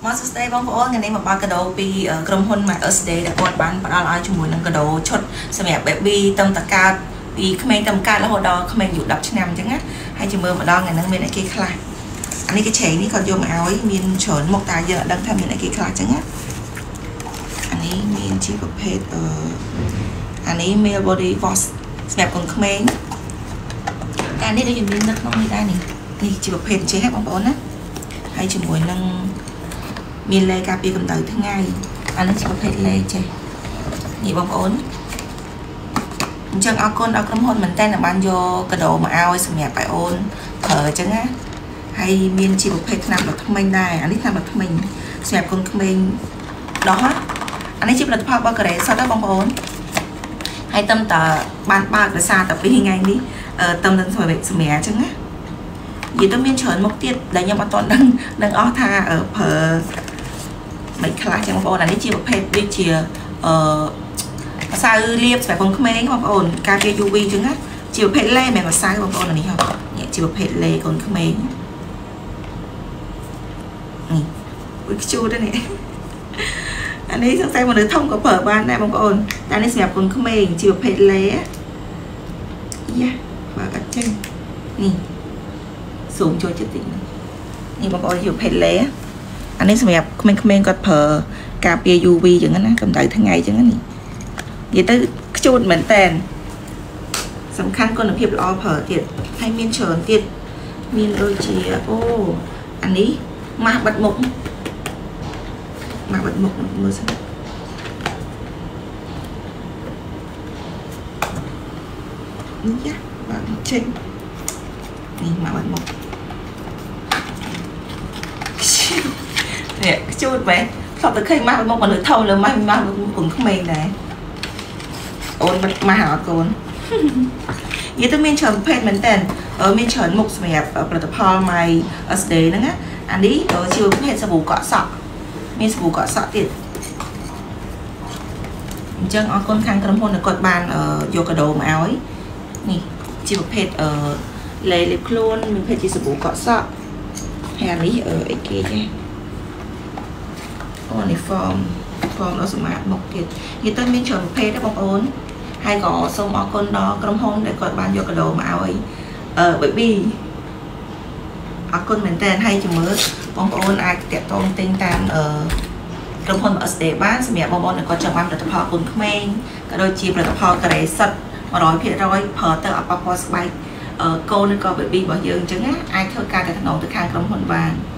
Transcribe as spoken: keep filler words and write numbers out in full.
មកសួស្តីបងប្អូនថ្ងៃនេះមកបើកកាដូពីក្រុមហ៊ុន Mother's Day ដែលគាត់បានផ្ដល់ឲ្យជាមួយនឹងកាដូឈុតសម្រាប់ baby តាំងតកើតពីក្មេងតាំងកើតរហូតដល់ក្មេងអាយុដប់ឆ្នាំអញ្ចឹងណាហើយជាមើលម្ដងថ្ងៃហ្នឹងមានអីគេខ្លះអានេះគេឆេងនេះគាត់យកមកឲ្យមានច្រើនមុខតាយើងអត់ដឹងថាមានអីគេខ្លះអញ្ចឹងណាអានេះមានជាប្រភេទអឺអានេះ male body wash សម្រាប់កូនក្មេងអានេះដូចមាននៅក្នុងនេះដែរនេះនេះជាប្រភេទចេះបងប្អូនណាហើយជាមួយនឹងមានលេការពារកម្ដៅថ្ងៃអានេះជាប្រភេទលេចេះនេះបងប្អូនអញ្ចឹងអរគុណដល់ក្រុមហ៊ុនមែនតើបានយកកាដូមកឲ្យសម្រាប់ឲ្យអូនប្រើអញ្ចឹងណាហើយមានជាប្រភេទថ្នាំបថ្មិញដែរអានេះថ្នាំបថ្មិញសម្រាប់កូនក្មេងដោះអានេះជាផលិតផលរបស់កូរ៉េសុទ្ធដែរបងប្អូនហើយតំតើបានបើកដោយសារតែពីថ្ងៃនេះតំនឹងសម្រាប់សម្រាប់អញ្ចឹងណានិយាយទៅមានច្រើនមុខទៀតដែលខ្ញុំអត់ទាន់ដឹងដឹងអស់ថាប្រើមិនខ្លះចឹងបងប្អូនអានេះជាប្រភេទដូចជាអឺម្សៅលាបសម្រាប់កូនក្មេងបងប្អូនការពារ ยู វី ចឹងណាជាប្រភេទលេមិនម្សៅបងប្អូនអានេះហ៎នេះជាប្រភេទលេកូនក្មេងនេះអ៊ុយខ្ជូតនេះអានេះសង្ស័យមនុស្សធំក៏ប្រើបានដែរបងប្អូនតែនេះសម្រាប់កូនក្មេងជាប្រភេទលេយ៉ាបើអត់ចេញនេះសូមចូលចិត្តតិចនេះបងប្អូនជាប្រភេទលេអានេះសម្រាប់ក្មេងៗគាត់ប្រើការពារ ยู វី ចឹងណាកម្ដៅថ្ងៃចឹងណានេះនិយាយទៅខ្ជូតមែនតែនសំខាន់គុណភាពល្អប្រើទៀតហើយមានច្រើនទៀតមានដូចជាអូអានេះម៉ាស់បិទមុខម៉ាស់បិទមុខមើលសិននេះយ៉ាបើចេញនេះម៉ាស់បិទមុខនេះខ្ជូតមែនស្បតែឃើញម៉ាស់បិទមុខមនុស្សធំលើម៉ាស់ម៉ាស់កូនក្មេងដែរអូនម៉ាស់អត់កូននិយាយទៅមានច្រើនប្រភេទមែនតើមានច្រើនមុខសម្រាប់ផលិតផល Mother's Day ហ្នឹងណាអានេះជាប្រភេទសាប៊ូកក់សក់មានសាប៊ូកក់សក់ទៀតអញ្ចឹងអរគុណខាងក្រុមហ៊ុនដែលគាត់បានយកកាដូមកឲ្យនេះជាប្រភេទលេលាបខ្លួនមានប្រភេទជាសាប៊ូកក់សក់ហើយអានេះអីគេចេះអូនេះ form form ដល់សម្រាប់មុខទៀតនិយាយទៅមានច្រើនប្រភេទដែរបងប្អូនហើយក៏សូមអរគុណដល់ក្រុមហ៊ុនដែលគាត់បានយកកាដូមកឲ្យអឺ baby អរគុណមែនតើហើយជំរឿបងប្អូនអាចតាក់ទងទិញតាមអឺក្រុមហ៊ុន Mother's Day បានសម្រាប់បងប្អូនដែលគាត់ចង់បានផលិតផលកូនក្មេងក៏ដូចជាផលិតផលកូរ៉េសុទ្ធ một trăm phần trăm ប្រើទៅអបអបស្បែកកូនឬក៏ baby របស់យើងអញ្ចឹងណាអាចធ្វើការតាក់ទងទៅខាងក្រុមហ៊ុនបាន